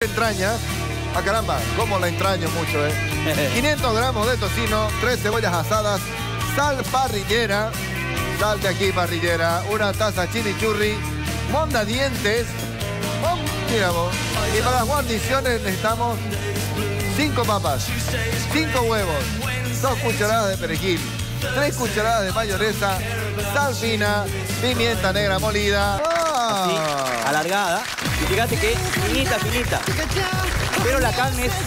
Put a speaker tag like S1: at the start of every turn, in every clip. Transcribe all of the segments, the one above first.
S1: Entraña. Ah, caramba, cómo la entraño mucho, 500 gramos de tocino, 3 cebollas asadas, sal parrillera, sal de aquí parrillera, una taza chimichurri, mondadientes, mira vos. Y para las guarniciones necesitamos 5 papas, 5 huevos, 2 cucharadas de perejil, 3 cucharadas de mayonesa, sal fina, pimienta negra molida.
S2: Así, alargada. Y fíjate que finita, finita. Pero la carne es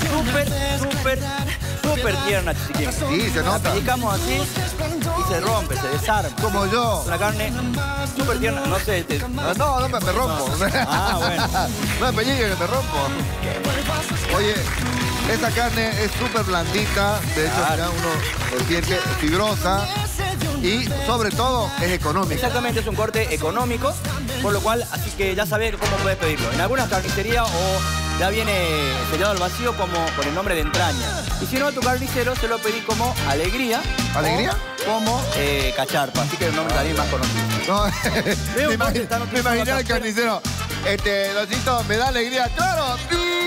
S2: súper tierna, chiquitín.
S1: Sí, se nota.
S2: La pellizcamos así y se rompe, se desarma.
S1: Como yo.
S2: Una carne súper tierna, no sé.
S1: No me rompo.
S2: Ah, bueno.
S1: No me pellizque que me rompo. Oye, esta carne es súper blandita. De hecho, mira, uno siente fibrosa. Y sobre todo es económico.
S2: Exactamente, es un corte económico, por lo cual, así que ya sabés cómo puedes pedirlo. En algunas carnicerías o ya viene sellado al vacío como con el nombre de entraña. Y si no, a tu carnicero se lo pedí como alegría.
S1: ¿Alegría?
S2: Como cacharpa, así que el nombre también más conocido.
S1: No, me imaginé al carnicero. Losito, ¿me da alegría? ¡Claro!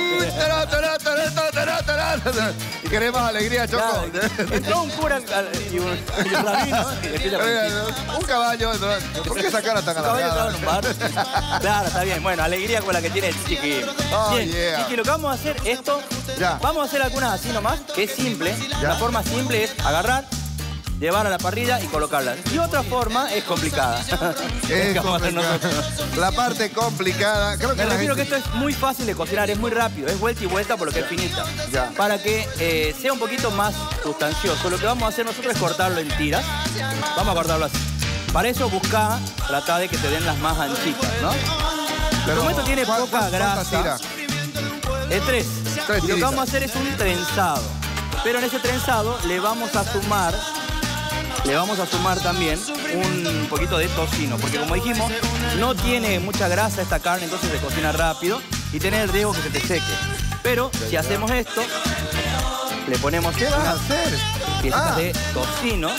S1: Y queremos alegría, Choco.
S2: Claro, entró un cura y un rabino.
S1: Un caballo. ¿Por qué esa cara tan alargada?
S2: Un caballo en un bar. Claro, está bien. Bueno, alegría con la que tiene Chiqui.
S1: Oh,
S2: bien,
S1: yeah.
S2: Chiqui, lo que vamos a hacer, vamos a hacer algunas así nomás, que es simple.
S1: Ya.
S2: La forma simple es agarrar, llevar a la parrilla y colocarla. Y otra forma es complicada.
S1: Es complicada. La parte complicada. Creo que
S2: Me refiero que esto es muy fácil de cocinar, es muy rápido, es vuelta y vuelta por lo que es finita.
S1: Ya.
S2: Para que sea un poquito más sustancioso, lo que vamos a hacer nosotros es cortarlo en tiras. Vamos a cortarlo así. Para eso trata de que te den las más anchitas, ¿no? Pero como esto tiene poca grasa, es 3. Y lo que vamos a hacer es un trenzado. Pero en ese trenzado le vamos a sumar también un poquito de tocino, porque como dijimos, no tiene mucha grasa esta carne, entonces se cocina rápido y tiene el riesgo que se te seque. Pero si hacemos esto, le ponemos unas piezas de tocino.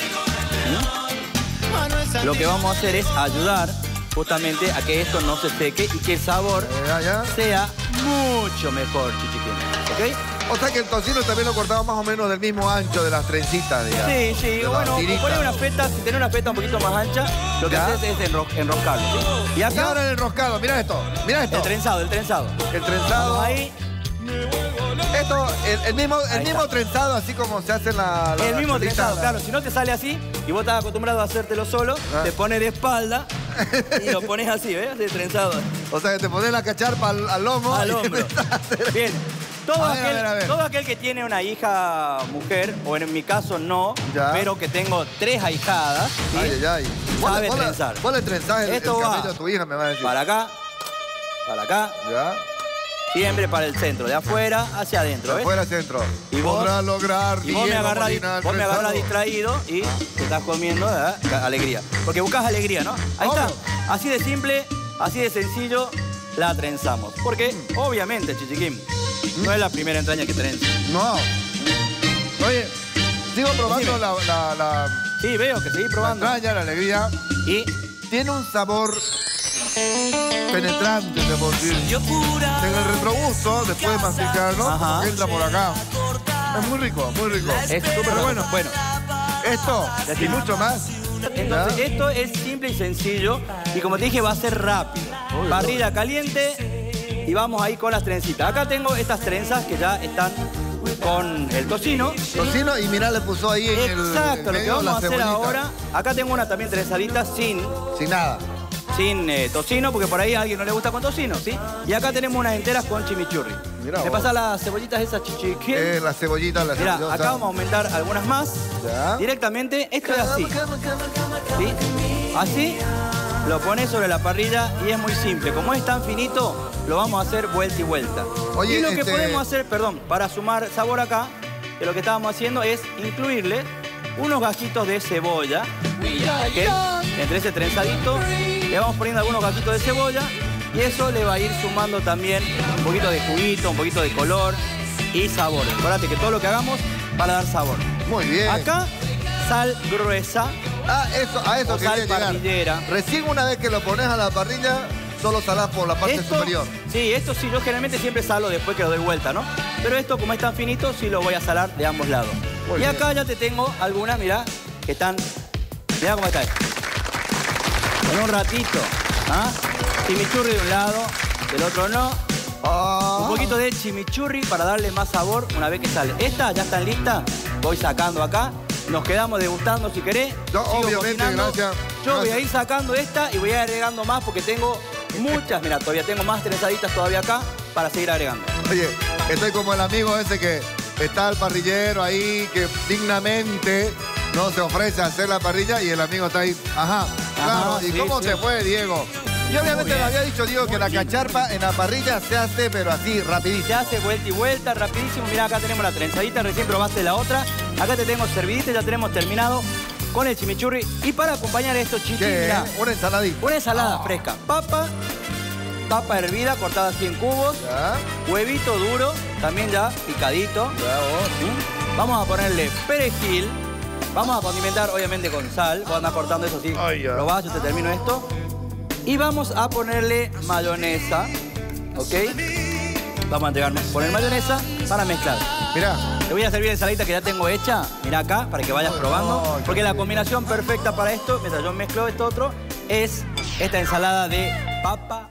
S2: Lo que vamos a hacer es ayudar justamente a que esto no se seque y que el sabor sea mucho mejor, chichiquín. ¿Ok?
S1: O sea que el tocino también lo cortamos más o menos del mismo ancho de las trencitas, digamos.
S2: Sí. Bueno, poner una feta, si tenés una feta un poquito más ancha, lo que haces es enroscarlo. ¿Sí?
S1: Y ahora el enroscado, mira esto.
S2: El trenzado.
S1: El trenzado.
S2: Vamos ahí.
S1: Esto, el mismo trenzado, así como se hace
S2: el mismo trenzado, claro. Si no te sale así y vos estás acostumbrado a hacértelo solo, te pones de espalda y lo pones así, ¿ves? Así trenzado.
S1: O sea, que te pones la cacharpa al lomo.
S2: Al hombro. Bien. Todo aquel que tiene una hija mujer, o en mi caso no, pero que tengo 3 ahijadas, ¿sí? Sabe trenzar.
S1: ¿Vos le trenzás el cabello a tu hija, me va a decir?
S2: Para acá.
S1: Ya.
S2: Siempre para el centro, de afuera hacia adentro, ¿ves?
S1: Afuera, centro.
S2: Y vos
S1: podrás lograr.
S2: Y vos me agarrás distraído y te estás comiendo alegría. Porque buscas alegría, ¿no? Ahí está. Así de simple, así de sencillo, la trenzamos. Porque, obviamente, chichiquín, no es la primera entraña que trenza.
S1: No. Oye, sigo probando la...
S2: Sí, veo que seguís probando.
S1: La entraña, la alegría.
S2: Y
S1: tiene un sabor penetrante, te puedo decir. En el retrogusto, después de masticarlo, como que entra por acá. Es muy rico, muy rico.
S2: Es súper bueno.
S1: Esto y mucho más.
S2: Entonces, esto es simple y sencillo. Y como te dije, va a ser rápido. Parrilla caliente y vamos ahí con las trencitas. Acá tengo estas trenzas que ya están con el tocino.
S1: Tocino y mirá, le puso ahí en el...
S2: Exacto, lo que vamos a hacer ahora. Acá tengo una también trenzadita sin nada. Sin tocino, porque por ahí a alguien no le gusta con tocino, ¿sí? Y acá tenemos unas enteras con chimichurri. ¿Me pasa las cebollitas esas, chichiquín?
S1: Las cebollitas, las
S2: cebollitas. Mirá, acá vamos a aumentar algunas más. Directamente, esto es así. ¿Sí? Así lo pones sobre la parrilla y es muy simple. Como es tan finito, lo vamos a hacer vuelta y vuelta.
S1: Oye,
S2: y lo que podemos hacer, para sumar sabor acá, que lo que estábamos haciendo es incluirle unos gajitos de cebolla. Entre ese trenzadito le vamos poniendo algunos gajitos de cebolla y eso le va a ir sumando también un poquito de juguito, un poquito de color y sabor. Acuérdate que todo lo que hagamos para dar sabor.
S1: Muy bien.
S2: Acá, sal gruesa.
S1: A eso
S2: quería
S1: llegar.
S2: Parrillera.
S1: Recién una vez que lo pones a la parrilla, solo salás por la parte superior.
S2: Sí, esto sí, yo generalmente siempre salo después que lo doy vuelta, ¿no? Pero esto, como es tan finito, sí lo voy a salar de ambos lados. Y acá ya te tengo algunas, mirá, que están... Mirá cómo está. En un ratito, ¿ah? Chimichurri de un lado, del otro no. Un poquito de chimichurri para darle más sabor una vez que sale. Estas ya están listas, voy sacando acá. Nos quedamos degustando si querés.
S1: No, obviamente, gracias.
S2: Yo voy a ir sacando esta y voy a ir agregando más porque tengo muchas. Mira, todavía tengo más trenzaditas todavía acá para seguir agregando.
S1: Oye, estoy como el amigo ese que está el parrillero ahí, que dignamente no se ofrece a hacer la parrilla y el amigo está ahí. Ajá, claro. ¿Y cómo se fue, Diego? Y obviamente me había dicho, Diego, que la cacharpa en la parrilla se hace, pero así, rapidísimo.
S2: Se hace vuelta y vuelta, rapidísimo. Mirá, acá tenemos la trenzadita, recién probaste la otra. Acá te tengo servidita, ya tenemos terminado con el chimichurri. Y para acompañar esto, Chichi, mirá.
S1: Una ensaladita.
S2: Una ensalada fresca. Papa hervida, cortada así en cubos.
S1: Ya.
S2: Huevito duro, también ya picadito. Vamos a ponerle perejil. Vamos a condimentar, obviamente, con sal. Vos andás cortando eso así. Probá, yo te termino esto. Y vamos a ponerle mayonesa, ¿ok? Vamos a poner mayonesa para mezclar.
S1: Mirá.
S2: Te voy a servir la ensaladita que ya tengo hecha. Mirá acá, para que vayas probando. Porque la combinación perfecta para esto, mientras yo mezclo esto otro, es esta ensalada de papa